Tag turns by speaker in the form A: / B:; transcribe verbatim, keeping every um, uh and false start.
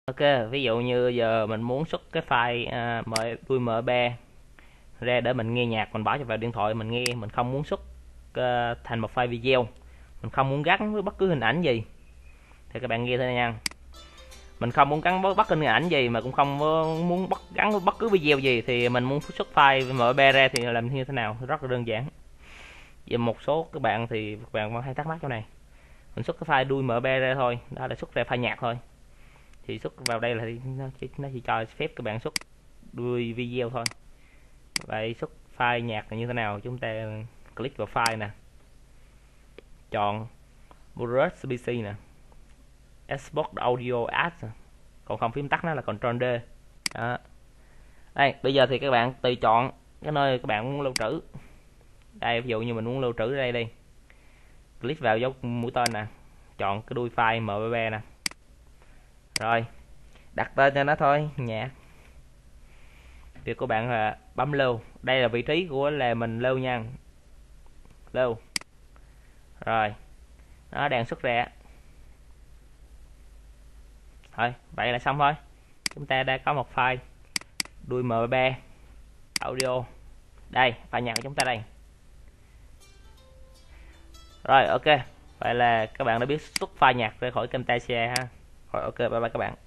A: Ok, ví dụ như giờ mình muốn xuất cái file à, M, đuôi em pê ra để mình nghe nhạc, mình bỏ vào điện thoại mình nghe, mình không muốn xuất à, thành một file video, mình không muốn gắn với bất cứ hình ảnh gì, thì các bạn nghe thôi nha. Mình không muốn gắn với bất cứ hình ảnh gì mà cũng không muốn bắt gắn với bất cứ video gì, thì mình muốn xuất file em pê ra thì làm như thế nào? Rất là đơn giản. Giờ một số các bạn thì các bạn vẫn hay thắc mắc chỗ này, mình xuất cái file đuôi em pê ra thôi, đó là xuất ra file nhạc thôi, thì xuất vào đây là nó chỉ, nó chỉ cho phép các bạn xuất đuôi video thôi. Vậy xuất file nhạc là như thế nào? Chúng ta click vào file nè, chọn Browse pê xê nè, Export Audio As, còn không phím tắt nó là Ctrl D. Đó. Đây, bây giờ thì các bạn tùy chọn cái nơi các bạn muốn lưu trữ. Đây, ví dụ như mình muốn lưu trữ ở đây đi, click vào dấu mũi tên nè, chọn cái đuôi file em pê bê nè, rồi đặt tên cho nó thôi, nhạc. Việc của bạn là bấm lưu, đây là vị trí của là mình lưu nha, lưu. Rồi, nó đang xuất ra. Thôi, vậy là xong thôi. Chúng ta đã có một file đuôi em pê bê audio. Đây, file nhạc của chúng ta đây. Rồi, ok. Vậy là các bạn đã biết xuất file nhạc ra khỏi Camtasia ha. Rồi, ok, bye bye các bạn.